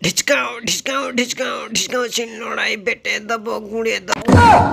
ঢিচকাও ঢিচকাও ঢিচকাও ঢিচকাও ছিল লড়াই বেটে দেবো গুঁড়িয়ে দেবো।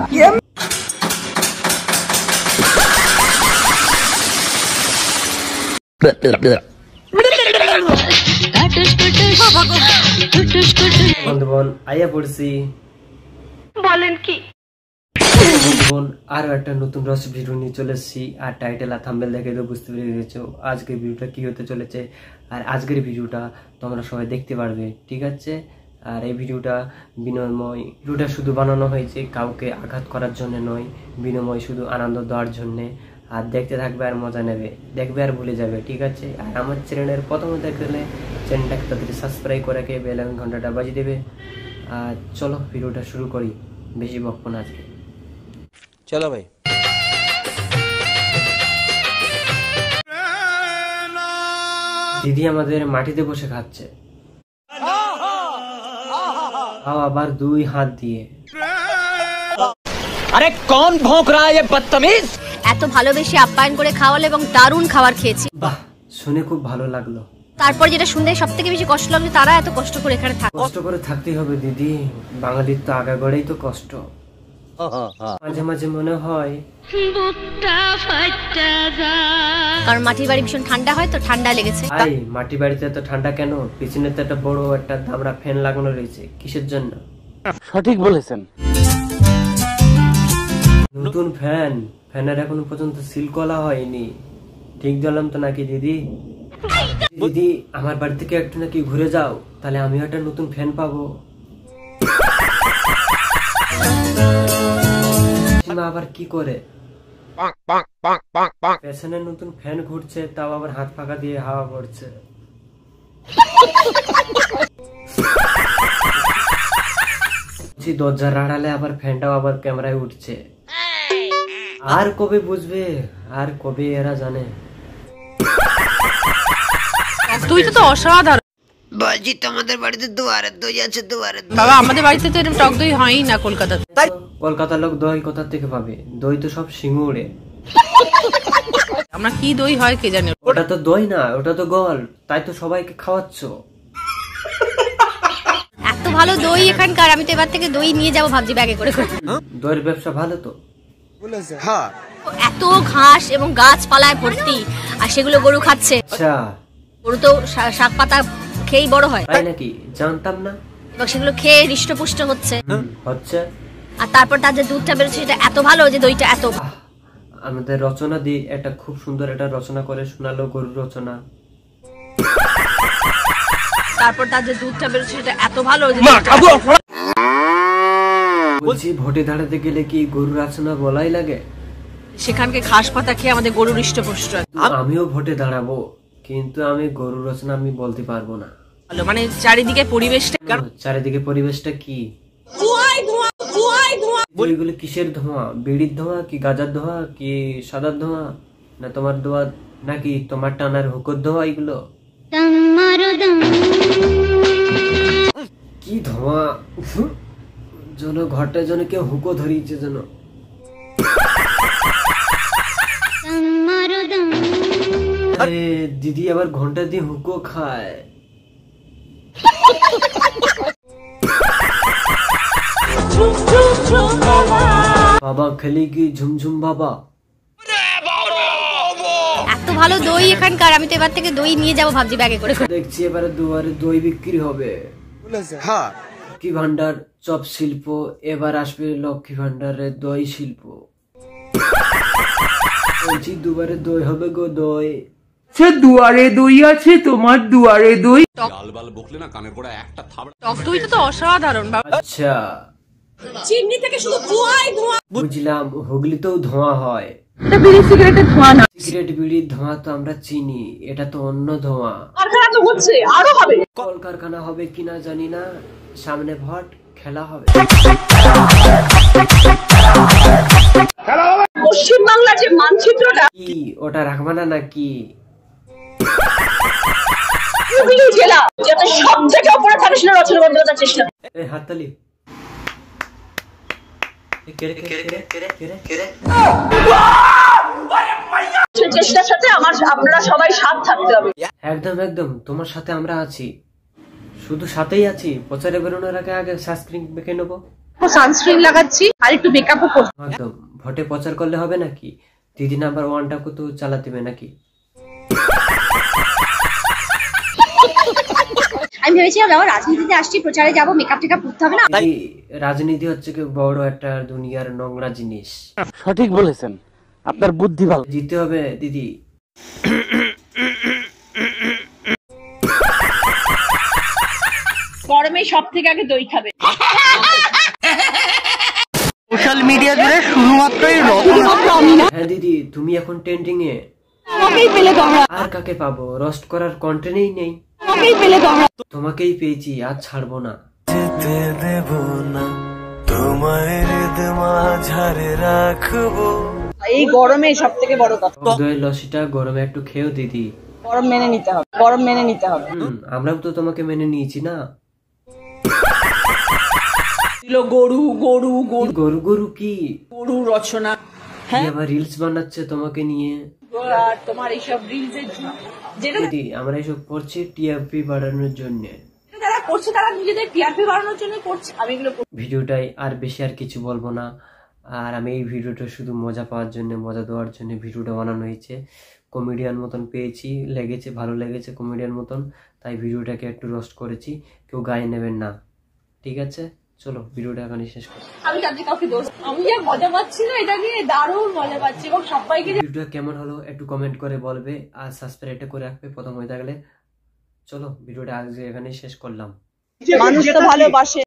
বন্ধুগণ আইয়া পড়ছি বলেন কি বন্ধুগণ আরো একটা নতুন রস ভিডিও নিয়ে চলে এসেছি। আর টাইটেল আর থাম্বনেল দেখে তো বুঝতে পেরে গেছো আজকের ভিডিওটা কি হতে চলেছে। আর আজকের ভিডিওটা তোমরা সবাই দেখতে পারবে, ঠিক আছে। আর এই ভিডিওটা বিনিময়, ভিডিওটা শুধু বানানো হয়েছে কাউকে আঘাত করার জন্য নয়, বিনিময় শুধু আনন্দ দেওয়ার জন্যে। আর দেখতে থাকবে আর মজা নেবে, দেখবে আর ভুলে যাবে, ঠিক আছে। আর আমার চ্যানেলের প্রথমে দেখলে চ্যানেলটাকে তাদের সাবস্ক্রাইব করে রেখে বেল আইকন ঘন্টাটা বাজিয়ে দেবে। আর চলো ভিডিওটা শুরু করি, বেশি বকবো না আজকে। চলো ভাই। দিদি আমাদের মাটিতে বসে খাচ্ছে, আবার দুই হাত দিয়ে। আরে কোন ভোঁক রা হ্যায় বদতমিজ। এত ভালোবেসে আপ্যায়ন করে খাওয়ালে এবং দারুণ খাবার খেয়েছি। বাহ, শুনে খুব ভালো লাগলো। তারপর যেটা শুনতে সবথেকে বেশি কষ্ট লাগলো, তারা এত কষ্ট করে এখানে থাকে। কষ্ট করে থাকতেই হবে দিদি, বাঙালির তো আগাগোড়াই তো কষ্ট। মাঝে মাঝে মনে হয় কারণ মাটির বাড়ি ভীষণ ঠান্ডা হয়, তো ঠান্ডা লেগেছে। আই মাটি বাড়িতে এত ঠান্ডা কেন? পিছনে তো একটা বড় একটা দামড়া ফ্যান লাগানো রয়েছে, কিসের জন্য? সঠিক বলেছেন। নতুন ফ্যান, ফ্যানের এখনো পর্যন্ত সিল করা হয়নি, ঠিক দিলাম তো নাকি দিদি? দিদি আমার বাড়ি থেকে একটু নাকি ঘুরে যাও, তাহলে আমিও একটা নতুন ফ্যান পাবো। আবার কি করে পেছনে নতুন ফ্যান ঘুরছে, তাও আবার হাত ফাঁকা দিয়ে হাওয়া পড়ছে। দরজার আড়ালে আবার ফ্যানটাও আবার ক্যামেরায় উঠছে। আর কবে বুঝবে, আর কবে এরা জানে। তুই তো অসাধারণ বাজি, তোমাদের বাড়িতে দুয়ারে দই আছে? দুয়ারে বাবা, আমাদের বাড়িতে তো এরকম টক দই হয়ই না কলকাতাতে। কলকাতার লোক দই কোথা থেকে পাবে? দই তো সব সিঙ্গুরে। আমরা কি দই হয় কে জানে। ওটা তো দই না, ওটা তো গল, তাই তো সবাইকে খাওয়াচ্ছ। এত ভালো দই এখানকার, আমি তো এবার থেকে দই নিয়ে যাবো ভাবছি ব্যাগে করে করে। দইয়ের ব্যবসা ভালো তো। এত ঘাস এবং গাছপালায় ভর্তি, আর সেগুলো গরু খাচ্ছে। আচ্ছা, গরু তো শাক পাতা খেয়েই বড় হয়, তাই নাকি? জানতাম না। এবং সেগুলো খেয়ে হৃষ্টপুষ্ট হচ্ছে। হচ্ছে। আর তারপর তার যে দুধটা বেরোচ্ছে সেটা এত ভালো যে দইটা এত। আমাদের রচনা দি একটা খুব সুন্দর একটা রচনা করে শোনালো, গরুর রচনা। তারপর তার যে দুধটা বেরোচ্ছে সেটা এত ভালো যে বলছি, ভোটে দাঁড়াতে গেলে কি গরুর রচনা বলাই লাগে? সেখানকে ঘাস পাতা খেয়ে আমাদের গরু হৃষ্টপুষ্ট। আমিও ভোটে দাঁড়াবো, কিন্তু আমি গরুর রচনা আমি বলতে পারবো না। ভালো মানে চারিদিকে পরিবেশটা। চারিদিকে পরিবেশটা কি? ওইগুলো কিসের ধোঁয়া? বিড়ির ধোঁয়া কি গাজার ধোঁয়া কি সাদার ধোঁয়া, না তোমার ধোঁয়া নাকি তোমার টানার হুকোর ধোঁয়া? এগুলো কি ধোঁয়া যেন ঘরটা যেন কেউ হুকো ধরিয়েছে যেন। আরে দিদি আবার ঘন্টা দিয়ে হুকো খায়। বাবা খেলি কি ঝুমঝুম বাবা। এত ভালো দই এখানকার, আমি তো এবার থেকে দই নিয়ে যাবো ভাবছি ব্যাগে করে করে। দেখছি এবারে দুয়ারে দই বিক্রি হবে। লক্ষ্মী ভান্ডার চপ শিল্প, এবার আসবে লক্ষ্মী ভান্ডারের দই শিল্প। বলছি দুবারে দই হবে গো, দই। সে দুয়ারে দই আছে, তোমার দুয়ারে দই। টক দই তো অসাধারণ বাবা। আচ্ছা, চিমনি থেকে শুধু ধোঁয়াই ধোঁয়া। বুঝলাম, হুগলিতেও ধোঁয়া হয়। বিড়ি সিগারেটের ধোঁয়া না, সিগারেট বিড়ির ধোঁয়া তো আমরা চিনি, এটা তো অন্য ধোঁয়া। কারখানা তো হচ্ছে, আরো হবে। কলকারখানা হবে কিনা জানি না, সামনে ভোট, খেলা হবে। পশ্চিম বাংলার যে মানচিত্রটা, কি ওটা রাখবা না নাকি? হুগলি জেলা যাতে সব থেকে উপরে থাকে সেটা রচনা বন্দ্যোপাধ্যায়ের চেষ্টা। এই হাততালি। চেষ্টার সাথে আপনারা সবাই সাথ থাকতে হবে। একদম একদম, তোমার সাথে আমরা আছি। শুধু সাথেই আছি, প্রচারে বেরোনোর আগে আগে সানস্ক্রিন মেখে নেবো। সানস্ক্রিন লাগাচ্ছি আর একটু মেকআপও করছি। একদম ভোটে প্রচার করলে হবে নাকি? দিদি নাম্বার 1টাকে তো চালাতে হবে নাকি? আমি ভেবেছিলাম যাবো রাজনীতিতে আসছি, প্রচারে যাবো, মেকআপ টেকআপ করতে হবে না। এই রাজনীতি হচ্ছে কি বড় একটা দুনিয়ার নোংরা জিনিস। সঠিক বলেছেন, আপনার বুদ্ধি ভালো। জিততে হবে দিদি। গরমে সব থেকে আগে দই খাবে। সোশ্যাল মিডিয়া জুড়ে শুধুমাত্রই হ্যাঁ দিদি, তুমি এখন ট্রেন্ডিং এ। আর কাকে পাবো? রোস্ট করার কন্টেন্টই নেই। তোমাকেই পেয়েছি, আর ছাড়বো না। এই গরমে সব থেকে বড় কথা, দইয়ের লস্যিটা গরমে একটু খেও দিদি। গরম মেনে নিতে হবে, গরম মেনে নিতে হবে। আমরাও তো তোমাকে মেনে নিয়েছি না। গরু গরু গরু গরু গরু কি গরু রচনা, কি আবার রিলস বানাচ্ছে তোমাকে নিয়ে? আর তোমার এইসব রিলসের যেটা দিদি আমরা এসব করছি টিআরপি বাড়ানোর জন্য। যারা করছে তারা নিজেদের টিআরপি বাড়ানোর জন্য করছে। আমি এগুলো ভিডিওটাই আর বেশি আর কিছু বলবো না। আর আমি এই ভিডিওটা শুধু মজা পাওয়ার জন্য, মজা দেওয়ার জন্য ভিডিওটা বানানো হয়েছে। কমেডিয়ান মতন পেয়েছি, লেগেছে, ভালো লেগেছে কমেডিয়ান মতন, তাই ভিডিওটাকে একটু রোস্ট করেছি। কেউ গায়ে নেবেন না, ঠিক আছে? চলো ভিডিওটা এখানে শেষ করি। আমি যাদের কাউকে দোষ, আমি যা মজা পাচ্ছি না এটা নিয়ে, দারুণ মজা পাচ্ছি এবং সবাইকে। ভিডিওটা কেমন হলো একটু কমেন্ট করে বলবে, আর সাবস্ক্রাইবটা করে রাখবে প্রথম হয়ে থাকলে। চলো ভিডিওটা আজকে এখানে শেষ করলাম। মানুষ তো ভালোবাসে।